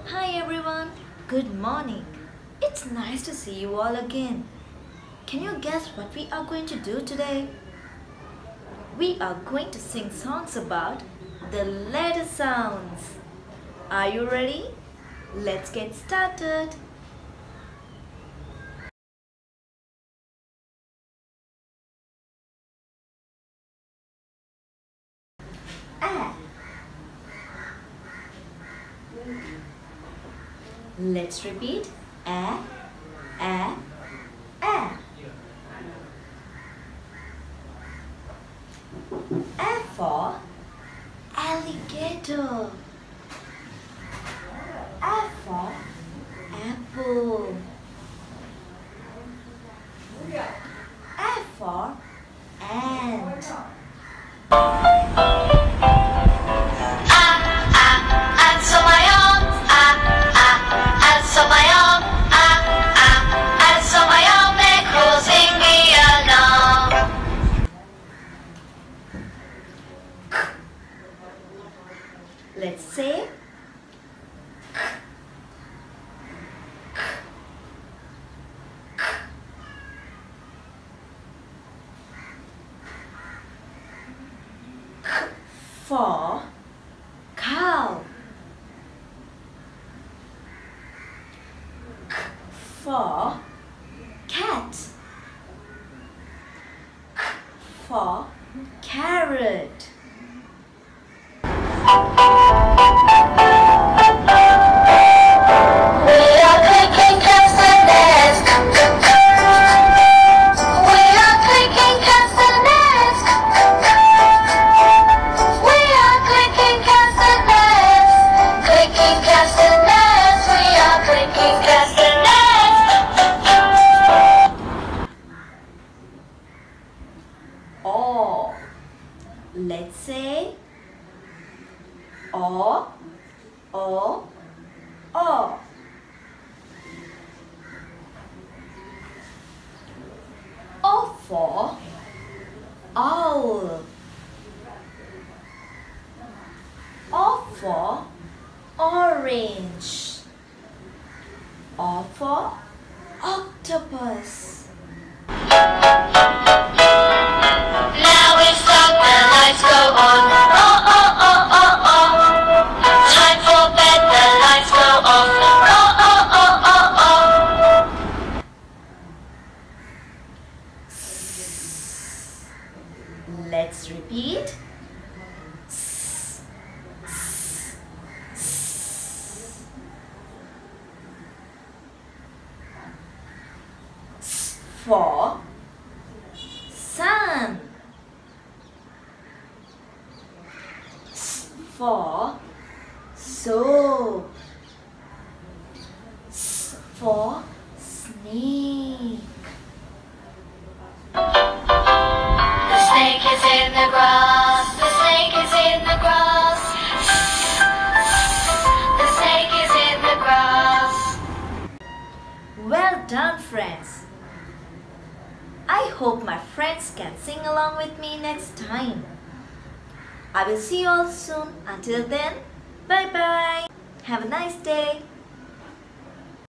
Hi everyone, good morning. It's nice to see you all again. Can you guess what we are going to do today? We are going to sing songs about the letter sounds. Are you ready? Let's get started. A. Let's repeat. A, A, A. A for alligator. A for apple. A for ant. Let's say for cow. For cat. For carrot. O. Let's say O, O, O. O for owl. O for orange. O for octopus. Let's repeat. S, s, s. S for sun. S for soap. S for snake. In the grass, the snake is in the grass. The snake is in the grass. Well done, friends. I hope my friends can sing along with me next time. I will see you all soon. Until then, bye bye. Have a nice day.